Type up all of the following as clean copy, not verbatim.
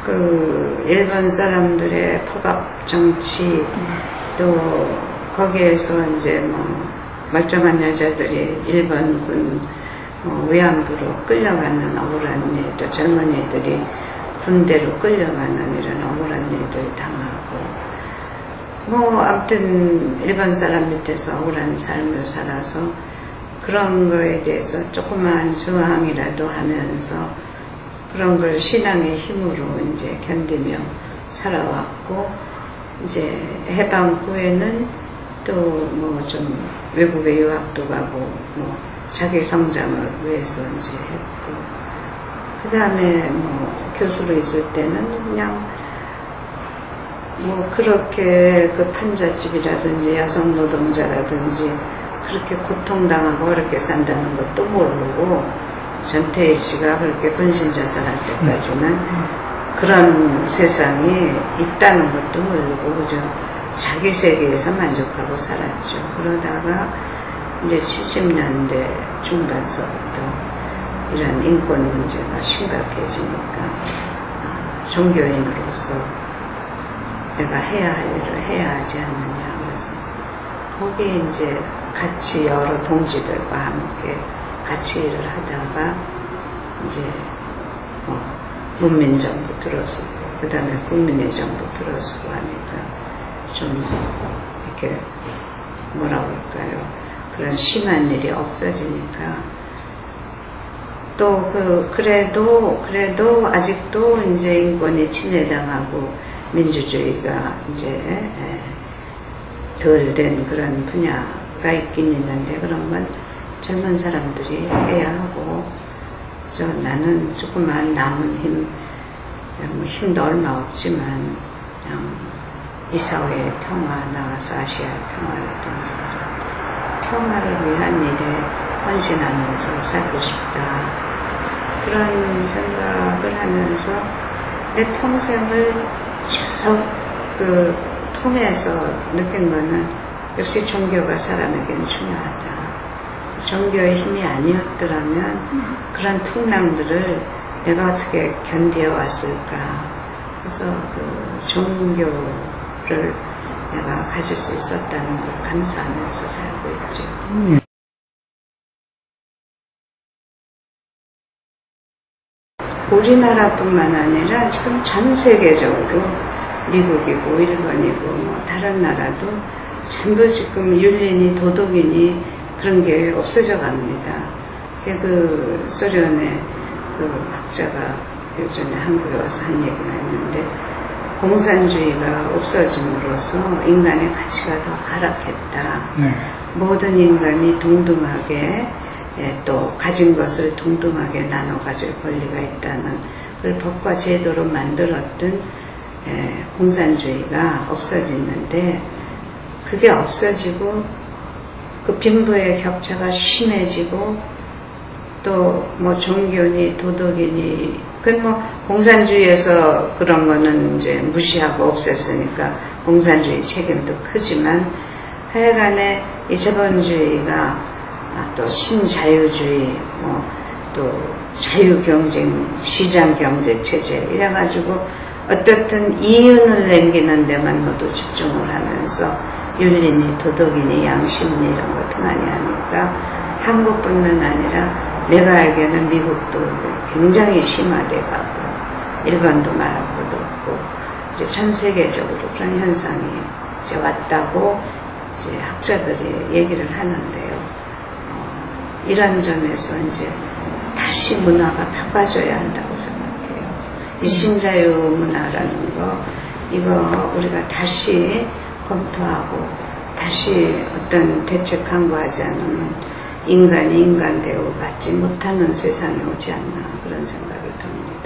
그 일본 사람들의 폭압 정치 또 거기에서 이제 뭐 멀쩡한 여자들이 일본군 위안부로 끌려가는 억울한 일, 또 젊은이들이 군대로 끌려가는 이런 억울한 일들 당하고 뭐 아무튼 일본 사람 밑에서 억울한 삶을 살아서 그런 거에 대해서 조그만 저항이라도 하면서 그런 걸 신앙의 힘으로 이제 견디며 살아왔고 이제 해방 후에는 또 뭐 좀 외국에 유학도 가고 뭐 자기 성장을 위해서 이제 했고 그 다음에 뭐 교수로 있을 때는 그냥 뭐 그렇게 그 판잣집이라든지 여성 노동자라든지 그렇게 고통당하고 어렵게 산다는 것도 모르고 전태일 씨가 그렇게 분신자살할 때까지는 그런 세상이 있다는 것도 모르고 그저 자기 세계에서 만족하고 살았죠. 그러다가 이제 70년대 중반서부터 이런 인권 문제가 심각해지니까 종교인으로서 내가 해야 할 일을 해야 하지 않느냐. 그래서 거기에 이제 같이 여러 동지들과 함께 같이 일을 하다가 이제 문민정부 들어서고 그 다음에 국민의 정부 들어서고 하니까 좀 이렇게 뭐라 그럴까요? 그런 심한 일이 없어지니까 또 그래도 아직도 이제 인권이 침해당하고 민주주의가 이제 덜 된 그런 분야가 있긴 있는데 그런 건 젊은 사람들이 해야 하고 그래서 나는 조그만 남은 힘도 얼마 없지만 그냥 이 사회의 평화, 나가서 아시아의 평화라든지 평화를 위한 일에 헌신하면서 살고 싶다. 그런 생각을 하면서 내 평생을 쭉 통해서 느낀 거는 역시 종교가 사람에게는 중요하다. 종교의 힘이 아니었더라면 그런 풍랑들을 내가 어떻게 견뎌왔을까. 그래서 그 종교를 내가 가질 수 있었다는 걸 감사하면서 살고 있죠. 우리나라뿐만 아니라 지금 전 세계적으로 미국이고 일본이고 뭐 다른 나라도 전부 지금 윤리니 도덕이니 그런 게 없어져 갑니다. 그 소련의 그 학자가 예전에 한국에 와서 한 얘기가 있는데 공산주의가 없어짐으로써 인간의 가치가 더 하락했다. 모든 인간이 동등하게 또 가진 것을 동등하게 나눠 가질 권리가 있다는 그 법과 제도로 만들었던 공산주의가 없어지는데 그게 없어지고 그 빈부의 격차가 심해지고 또 뭐 종교니 도덕이니 그건 뭐 공산주의에서 그런 거는 이제 무시하고 없앴으니까 공산주의 책임도 크지만 하여간에 이 자본주의가 또 신자유주의 뭐 또 자유경쟁 시장경제체제 이래가지고 어떻든 이윤을 남기는 데만 모두 집중을 하면서 윤리니 도덕이니 양심이니 이런 거 등한히 하니까 한국뿐만 아니라 내가 알기에는 미국도 굉장히 심화돼가고 일본도 말할 것도 없고 이제 전 세계적으로 그런 현상이 이제 왔다고 이제 학자들이 얘기를 하는데요. 이런 점에서 이제 다시 문화가 바꿔져야 한다고 생각해요. 이 신자유 문화라는 거 이거 우리가 다시 검토하고 다시 어떤 대책 강구하지 않으면 인간이 인간 대우 받지 못하는 세상이 오지 않나 그런 생각이 듭니다.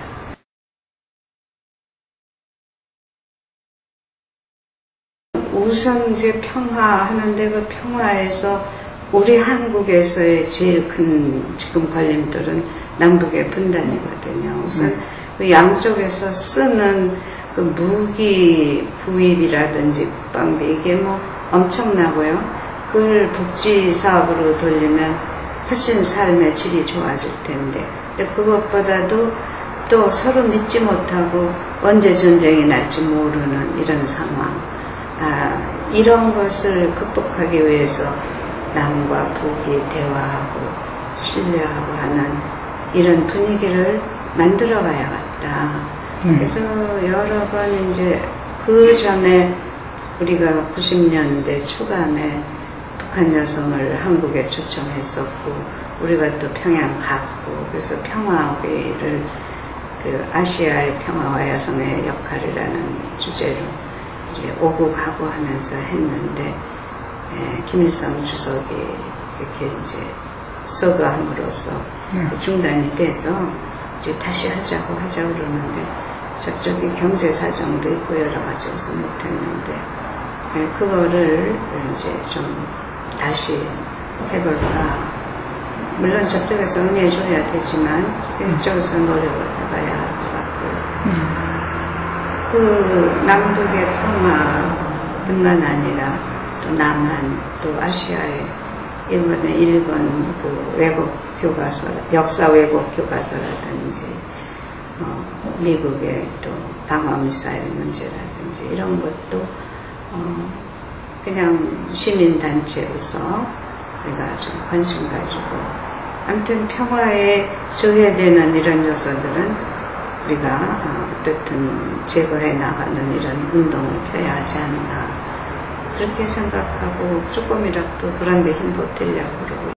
우선 이제 평화하는데 그 평화에서 우리 한국에서의 제일 큰 지금 걸림돌은 남북의 분단이거든요. 우선 그 양쪽에서 쓰는 그 무기 구입이라든지 국방비 이게 뭐 엄청나고요. 그걸 복지 사업으로 돌리면 훨씬 삶의 질이 좋아질 텐데 근데 그것보다도 또 서로 믿지 못하고 언제 전쟁이 날지 모르는 이런 상황. 이런 것을 극복하기 위해서 남과 북이 대화하고 신뢰하고 하는 이런 분위기를 만들어 가야겠다. 그래서 여러 번 이제 그 전에 우리가 90년대 초반에 북한 여성을 한국에 초청했었고, 우리가 또 평양 갔고, 그래서 평화회의를 그 아시아의 평화와 여성의 역할이라는 주제로 이제 오고 가고 하면서 했는데, 김일성 주석이 이렇게 이제 서거함으로써 중단이 돼서 이제 다시 하자고 그러는데, 저쪽이 경제 사정도 있고 여러 가지여서 못했는데, 그거를 이제 좀 다시 해볼까. 물론 저쪽에서 응해줘야 되지만 이쪽에서 노력을 해봐야 할 것 같고, 그 남북의 평화뿐만 아니라 또 남한, 또 아시아의 이번에 일본 그 외국 교과서, 역사 왜곡 교과서라든지 미국의 또 방어미사일 문제라든지 이런 것도 그냥 시민단체로서 우리가 좀 관심 가지고, 아무튼 평화에 저해되는 이런 요소들은 우리가 어떻든 제거해 나가는 이런 운동을 펴야 하지 않나 그렇게 생각하고, 조금이라도 그런 데 힘 보태려고